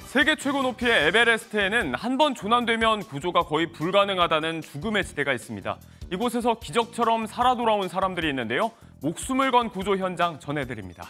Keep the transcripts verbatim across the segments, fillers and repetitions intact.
세계 최고 높이의 에베레스트에는 한 번 조난되면 구조가 거의 불가능하다는 죽음의 지대가 있습니다. 이곳에서 기적처럼 살아 돌아온 사람들이 있는데요. 목숨을 건 구조 현장 전해드립니다.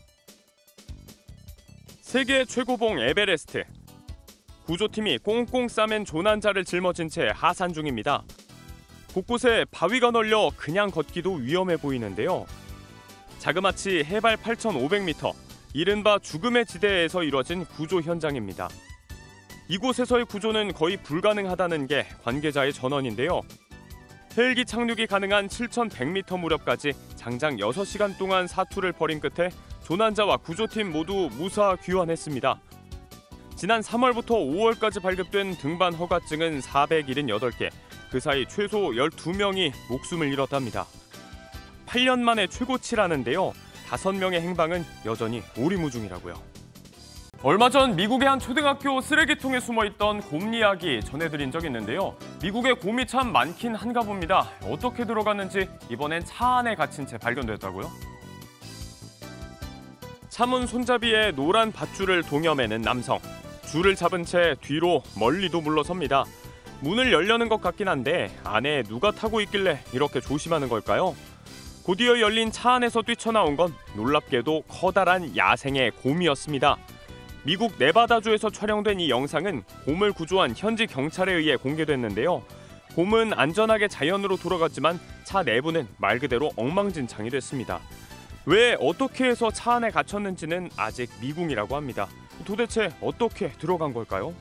세계 최고봉 에베레스트. 구조팀이 꽁꽁 싸맨 조난자를 짊어진 채 하산 중입니다. 곳곳에 바위가 널려 그냥 걷기도 위험해 보이는데요. 자그마치 해발 팔천오백 미터, 이른바 죽음의 지대에서 이뤄진 구조 현장입니다. 이곳에서의 구조는 거의 불가능하다는 게 관계자의 전언인데요. 헬기 착륙이 가능한 칠천백 미터 무렵까지 장장 여섯 시간 동안 사투를 벌인 끝에 조난자와 구조팀 모두 무사 귀환했습니다. 지난 삼월부터 오월까지 발급된 등반 허가증은 사백칠십팔 개, 그 사이 최소 열두 명이 목숨을 잃었답니다. 팔 년 만에 최고치라는데요. 다섯 명의 행방은 여전히 오리무중이라고요. 얼마 전 미국의 한 초등학교 쓰레기통에 숨어있던 곰 이야기 전해드린 적 있는데요. 미국에 곰이 참 많긴 한가 봅니다. 어떻게 들어갔는지 이번엔 차 안에 갇힌 채 발견됐다고요? 차문 손잡이에 노란 밧줄을 동여매는 남성. 줄을 잡은 채 뒤로 멀리도 물러섭니다. 문을 열려는 것 같긴 한데 안에 누가 타고 있길래 이렇게 조심하는 걸까요? 곧이어 열린 차 안에서 뛰쳐나온 건 놀랍게도 커다란 야생의 곰이었습니다. 미국 네바다주에서 촬영된 이 영상은 곰을 구조한 현지 경찰에 의해 공개됐는데요. 곰은 안전하게 자연으로 돌아갔지만 차 내부는 말 그대로 엉망진창이 됐습니다. 왜 어떻게 해서 차 안에 갇혔는지는 아직 미궁이라고 합니다. 도대체 어떻게 들어간 걸까요?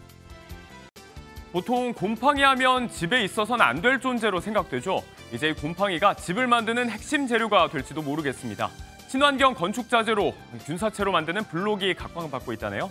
보통 곰팡이 하면 집에 있어서는 안 될 존재로 생각되죠. 이제 이 곰팡이가 집을 만드는 핵심 재료가 될지도 모르겠습니다. 친환경 건축 자재로 균사체로 만드는 블록이 각광받고 있다네요.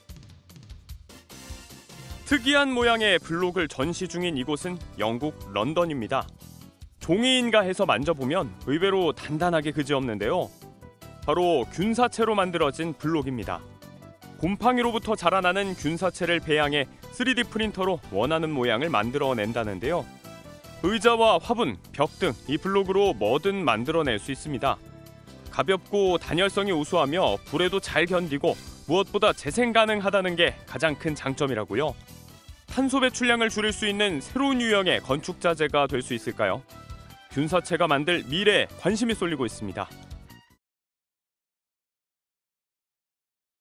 특이한 모양의 블록을 전시 중인 이곳은 영국 런던입니다. 종이인가 해서 만져보면 의외로 단단하게 그지없는데요. 바로 균사체로 만들어진 블록입니다. 곰팡이로부터 자라나는 균사체를 배양해 쓰리디 프린터로 원하는 모양을 만들어낸다는데요. 의자와 화분, 벽 등 이 블록으로 뭐든 만들어낼 수 있습니다. 가볍고 단열성이 우수하며 불에도 잘 견디고 무엇보다 재생 가능하다는 게 가장 큰 장점이라고요. 탄소 배출량을 줄일 수 있는 새로운 유형의 건축 자재가 될 수 있을까요? 균사체가 만들 미래에 관심이 쏠리고 있습니다.